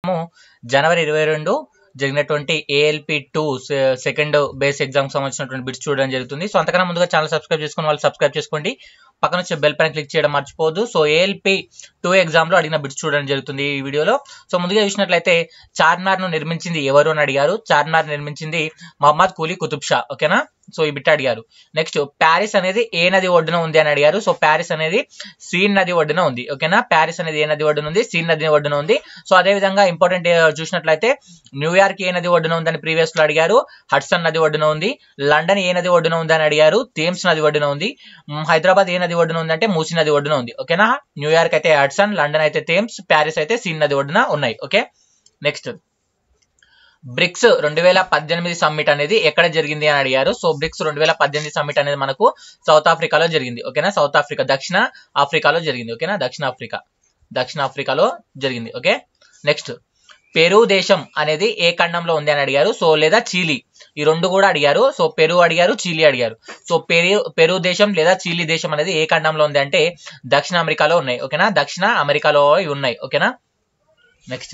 జనవరి 22 జరిగినటువంటి ALP2 second base exam సంబంధించినటువంటి bits చూడడం జరుగుతుంది. సో అంతకన్నా ముందుగా ఛానల్ సబ్స్క్రైబ్ చేసుకుని వాళ్ళు సబ్స్క్రైబ్ చేసుకోండి, పక్కన వచ్చే బెల్ పైన క్లిక్ చేయడం మర్చిపోవద్దు. సో ALP2 ఎగ్జామ్ లో అడిగిన బిట్స్ చూడడం జరుగుతుంది ఈ వీడియోలో. సో ముందుగా చూసినట్లయితే చార్మినార్ ను నిర్మించింది ఎవరు అని అడిగారు. చార్మినార్ నిర్మించింది మహమ్మద్ కూలీ కుతుబ్ షా. ఓకేనా, సో ఈ బిట్ అడిగారు. నెక్స్ట్ ప్యారిస్ అనేది ఏ నది ఒడ్డున ఉంది అని అడిగారు. సో ప్యారిస్ అనేది సీన్ నది ఒడ్డున ఉంది. ఓకేనా, ప్యారిస్ అనేది ఏ నది ఒడ్డున ఉంది? సీన్ నది ఒడ్డున ఉంది. సో అదే విధంగా ఇంపార్టెంట్ చూసినట్లయితే న్యూయార్క్ ఏ నది ఒడ్డున ఉందని ప్రీవియస్ లో అడిగారు. హడ్సన్ నది ఒడ్డున ఉంది. లండన్ ఏ నది ఒడ్డున ఉంది అని అడిగారు. థేమ్స్ నది ఒడ్డున ఉంది. హైదరాబాద్ ఏ నది ఒడ్డున ఉంది అంటే మూసీ నది ఒడ్డున ఉంది. ఓకేనా, న్యూయార్క్ అయితే హడ్సన్, లండన్ అయితే థేమ్స్, ప్యారిస్ అయితే సీన్ నది ఒడ్డున ఉన్నాయి. ఓకే, నెక్స్ట్ బ్రిక్స్ 2018 సమ్మిట్ అనేది ఎక్కడ జరిగింది అని అడిగారు. సో బ్రిక్స్ 2018 సమ్మిట్ అనేది మనకు సౌత్ ఆఫ్రికాలో జరిగింది. ఓకేనా, సౌత్ ఆఫ్రికా, దక్షిణ ఆఫ్రికాలో జరిగింది. ఓకేనా, దక్షిణ ఆఫ్రికాలో జరిగింది. ఓకే, నెక్స్ట్ పెరు దేశం అనేది ఏ ఖండంలో ఉంది అని అడిగారు. సో లేదా చిలీ, ఈ రెండు కూడా అడిగారు. సో పెరు అడిగారు, చిలీ అడిగారు. సో పెరు దేశం లేదా చిలీ దేశం అనేది ఏ ఖండంలో ఉంది అంటే దక్షిణ అమెరికాలో ఉన్నాయి. ఓకేనా, దక్షిణ అమెరికాలో ఉన్నాయి. ఓకేనా, నెక్స్ట్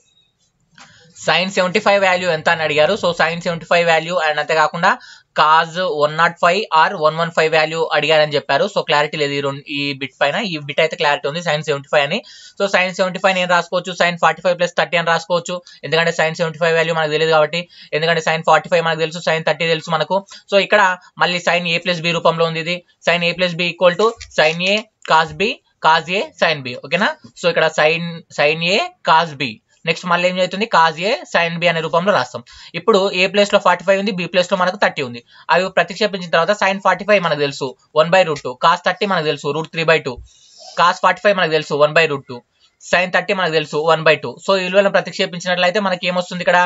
sin 75 వాల్యూ ఎంత అని అడిగారు. సో sin 75 వాల్యూ అండ్ అంతేకాకుండా cos 105 ఆర్ 115 వాల్యూ అడిగారని చెప్పారు. సో క్లారిటీ లేదు ఈ బిట్ పైన. ఈ బిట్ అయితే క్లారిటీ ఉంది sin 75 అని. సో sin 75 నేను రాసుకోవచ్చు sin 45 + 30 అని రాసుకోవచ్చు, ఎందుకంటే sin 75 వాల్యూ మనకు తెలియదు కాబట్టి. ఎందుకంటే sin 45 మనకు తెలుసు, sin 30 తెలుసు మనకు. సో ఇక్కడ మళ్ళీ sin a + b రూపంలో ఉంది. ఇది sin a + b = sin a cos b cos a sin b. ఓకేనా, సో ఇక్కడ sin a cos b, next మళ్ళీ ఏం అవుతుంది cos a sin b అనే రూపంలో రాస్తాం. ఇప్పుడు a ప్లేస్ లో 45 ఉంది, b ప్లేస్ లో మనకు 30 ఉంది. అవి ప్రతిక్షేపించిన తర్వాత sin 45 మనకు తెలుసు 1/√2, cos 30 మనకు తెలుసు √3/2, cos 45 మనకు తెలుసు 1/√2, sin 30 మనకు తెలుసు 1/2. సో ఈ విలువలను ప్రతిక్షేపించినట్లయితే మనకి ఏమొస్తుంది ఇక్కడ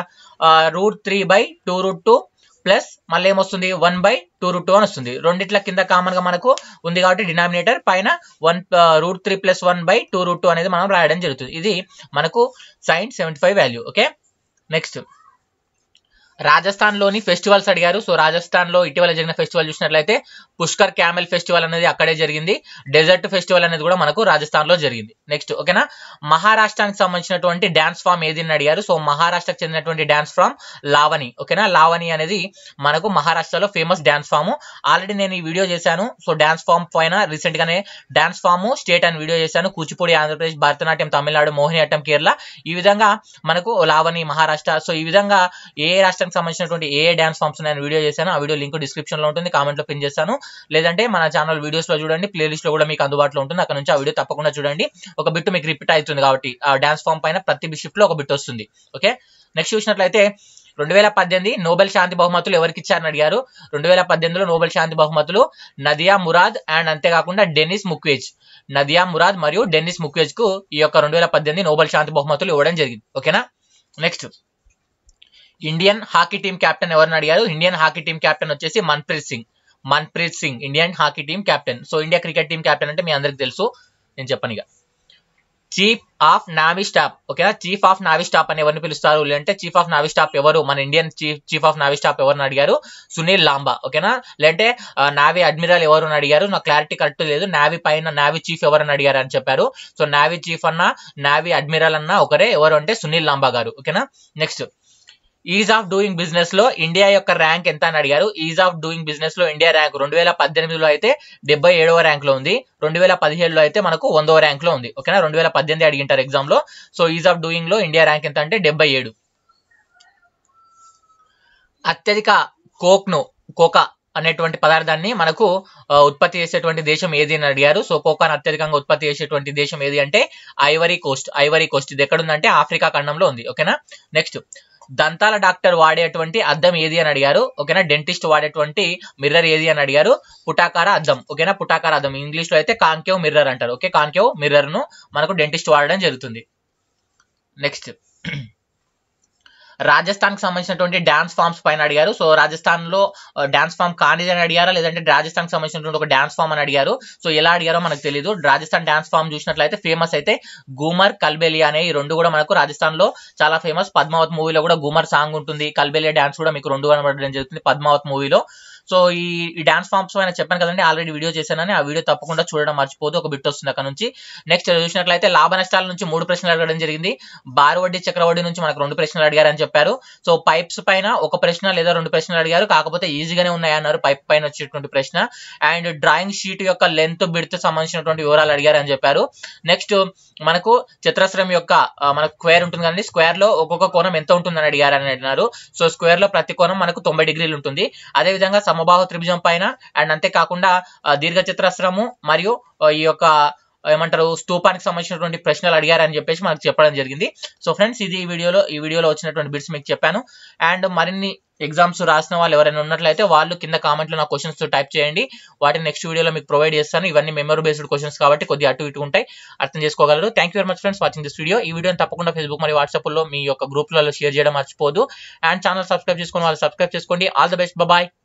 √3/2√2 ప్లస్ మళ్ళీ ఏమొస్తుంది 1/2√2 అని వస్తుంది. రెండిట్ల కింద కామన్ గా మనకు ఉంది కాబట్టి డినామినేటర్ పైన √3 + 1/2√2 అనేది మనం రాయడం జరుగుతుంది. ఇది మనకు sin 75 value. Okay, next Rajasthan లోని ఫెస్టివల్స్ అడిగారు. సో రాజస్థాన్ లో ఇటీవల జరిగిన ఫెస్టివల్ చూసినట్లయితే పుష్కర్ క్యామెల్ ఫెస్టివల్ అనేది అక్కడే జరిగింది. డెజర్ట్ ఫెస్టివల్ అనేది కూడా మనకు రాజస్థాన్ లో జరిగింది. నెక్స్ట్ ఓకేనా, మహారాష్ట్రానికి సంబంధించినటువంటి డాన్స్ ఫామ్ ఏది అని అడిగారు. సో మహారాష్ట్రకు చెందినటువంటి డాన్స్ ఫామ్ లావణి. ఓకేనా, లావణి అనేది మనకు మహారాష్ట్రలో ఫేమస్ డాన్స్ ఫామ్. ఆల్రెడీ నేను ఈ వీడియో చేశాను. సో డాన్స్ ఫామ్ పైన రీసెంట్ గానే డాన్స్ ఫామ్ స్టేట్ అని వీడియో చేశాను. కూచిపూడి ఆంధ్రప్రదేశ్, భరతనాట్యం తమిళనాడు, మోహినియాట్టం కేరళ, ఈ విధంగా మనకు లావణి మహారాష్ట్ర. సో ఈ విధంగా ఏ రాష్ట్రం సంబంధించినటువంటి ఏ డాన్స్ ఫామ్స్ నేను వీడియో చేశాను, ఆ వీడియో లింక్ డిస్క్రిప్షన్ లో ఉంటుంది, కామెంట్ లో పిన్ చేస్తాను. లేదంటే మన ఛానల్ వీడియోస్ లో చూడండి, ప్లేలిస్ట్ లో కూడా మీకు అందుబాటులో ఉంటుంది, అక్కడ నుంచి ఆ వీడియో తప్పకుండా చూడండి. ఒక బిట్ మీకు రిపీట్ అవుతుంది కాబట్టి ఆ డాన్స్ ఫామ్ పైన ప్రతి షిఫ్ట్ లో ఒక బిట్ వస్తుంది. ఓకే, నెక్స్ట్ చూసినట్లయితే 2018 నోబెల్ శాంతి బహుమతులు ఎవరికి ఇచ్చారని అడిగారు. 2018లో నోబెల్ శాంతి బహుమతులు నదియా మురాద్ అండ్ అంతేకాకుండా డెనిస్ ముక్వేజ్. నదియా మురాద్ మరియు డెనిస్ ముక్వేజ్ కు ఈ యొక్క 2018 నోబెల్ శాంతి బహుమతులు ఇవ్వడం జరిగింది. ఓకేనా, next Indian hockey team captain ఎవరిని అడిగారు. ఇండియన్ హాకీ టీం కెప్టెన్ వచ్చేసి Manpreet Singh Indian hockey team captain. So India cricket team captain అంటే మీ అందరికి తెలుసు, నేను చెప్పను. ఇక చీఫ్ ఆఫ్ నావీ స్టాఫ్. ఓకేనా, చీఫ్ ఆఫ్ నావీ స్టాఫ్ అని ఎవరిని పిలుస్తారు లేదంటే చీఫ్ ఆఫ్ నావీ స్టాఫ్ ఎవరు, మన Indian chief of navy staff ఎవరిని అడిగారు. సునీల్ లాంబా. ఓకేనా, లేదంటే నావీ అడ్మిరల్ ఎవరు అని అడిగారు. నాకు క్లారిటీ కరెక్ట్ లేదు. నావీ పైన నావీ చీఫ్ ఎవరని అడిగారు అని చెప్పారు. సో నావీ చీఫ్ అన్న నావీ అడ్మిరల్ అన్న ఒకరే, ఎవరు అంటే సునీల్ లాంబా గారు. ఓకేనా, next ease of doing business లో ఇండియా యొక్క ర్యాంక్ ఎంత అని అడిగారు. ఈజ్ ఆఫ్ డూయింగ్ బిజినెస్ లో ఇండియా ర్యాంక్ 2018లో అయితే 77వ ర్యాంక్ లో ఉంది. 2017లో అయితే మనకు 100వ ర్యాంక్ లో ఉంది. ఓకేనా, 2018 అడిగింటారు ఎగ్జామ్ లో. సో ఈజ్ ఆఫ్ డూయింగ్ లో ఇండియా ర్యాంక్ ఎంత అంటే 77. అత్యధిక కోకా అనేటువంటి పదార్థాన్ని మనకు ఉత్పత్తి చేసేటువంటి దేశం ఏది అని అడిగారు. సో కోకాను అత్యధికంగా ఉత్పత్తి చేసేటువంటి దేశం ఏది అంటే ఐవరీ కోస్ట్. ఇది ఎక్కడుందంటే ఆఫ్రికా ఖండంలో ఉంది. ఓకేనా, నెక్స్ట్ దంతాల డాక్టర్ వాడేటువంటి అద్దం ఏది అని అడిగారు. ఓకేనా, డెంటిస్ట్ వాడేటువంటి మిర్రర్ ఏది అని అడిగారు. పుటాకార అద్దం. ఓకేనా, పుటాకార అద్దం ఇంగ్లీష్ లో అయితే కాన్కేవ్ మిర్రర్ అంటారు. ఓకే, కాన్కేవ్ మిర్రర్ ను మనకు డెంటిస్ట్ వాడడం జరుగుతుంది. నెక్స్ట్ రాజస్థాన్ కి సంబంధించినటువంటి డాన్స్ ఫామ్స్ పైన అడిగారు. సో రాజస్థాన్ లో డాన్స్ ఫామ్ కానిది అని అడిగారా, లేదంటే రాజస్థాన్ కి సంబంధించినటువంటి ఒక డాన్స్ ఫామ్ అని అడిగారు. సో ఎలా అడిగారో మనకు తెలియదు. రాజస్థాన్ డాన్స్ ఫామ్ చూసినట్లయితే ఫేమస్ అయితే గూమర్, కల్బేలియా అనే ఈ రెండు కూడా మనకు రాజస్థాన్ లో చాలా ఫేమస్. పద్మావత్ మూవీలో కూడా గూమర్ సాంగ్ ఉంటుంది, కల్బేలియా డాన్స్ కూడా మీకు రెండు కనబడడం జరుగుతుంది పద్మావత్ మూవీలో. సో ఈ డాన్స్ ఫామ్స్ పైన చెప్పాను కదండి, ఆల్రెడీ వీడియో చేశానని. ఆ వీడియో తప్పకుండా చూడడం మర్చిపోదు, ఒక బిట్ వస్తుంది అక్కడ నుంచి. నెక్స్ట్ చూసినట్లయితే లాభ నష్టాల నుంచి 3 ప్రశ్నలు అడగడం జరిగింది. బారు వడ్డీ చక్రవడ్డీ నుంచి మనకు 2 ప్రశ్నలు అడిగారు అని చెప్పారు. సో పైప్స్ పైన 1 ప్రశ్న లేదా 2 ప్రశ్నలు అడిగారు, కాకపోతే ఈజీగానే ఉన్నాయి అన్నారు పైప్ పైన వచ్చేటువంటి ప్రశ్న. అండ్ డ్రాయింగ్ షీట్ యొక్క లెంత్ బిడ్త్ సంబంధించినటువంటి వివరాలు అడిగారు అని చెప్పారు. నెక్స్ట్ మనకు చతురస్రం యొక్క మనకు స్క్వేర్ ఉంటుంది కదండి, స్క్వేర్ లో ఒక్కొక్క కోణం ఎంత ఉంటుందని అడిగారు అని అన్నారు. సో స్క్వేర్ లో ప్రతి కోణం మనకు 90 డిగ్రీలు ఉంటుంది. అదే విధంగా సమబాహు త్రిభుజం పైన అండ్ అంతేకాకుండా దీర్ఘ చతురస్రము మరియు ఈ యొక్క ఏమంటారు స్తూపానికి సంబంధించినటువంటి ప్రశ్నలు అడిగారని చెప్పేసి మనకు చెప్పడం జరిగింది. సో ఫ్రెండ్స్, ఇది ఈ వీడియోలో వచ్చినటువంటి బిట్స్ మీకు చెప్పాను. అండ్ మరిన్ని ఎగ్జామ్స్ రాసిన వాళ్ళు ఎవరైనా ఉన్నట్లయితే వాళ్ళు కింద కామెంట్లో నా క్వశ్చన్స్ టైప్ చేయండి, వాటిని నెక్స్ట్ వీడియోలో మీకు ప్రొవైడ్ చేస్తాను. ఇవన్నీ మెమరీ బేస్డ్ క్వశ్చన్స్ కాబట్టి కొద్దిగా అటు ఇటు ఉంటాయి, అర్థం చేసుకోగలరు. Thank you very much friends watching this video. ఈ వీడియోని తప్పకుండా ఫేస్బుక్ మరియు వాట్సాప్లో మీ యొక్క గ్రూప్లలో షేర్ చేయడం మర్చిపోదు. అండ్ ఛానల్ సబ్స్క్రైబ్ చేసుకుని వాళ్ళు సబ్స్క్రైబ్ చేసుకోండి. All the best, bye.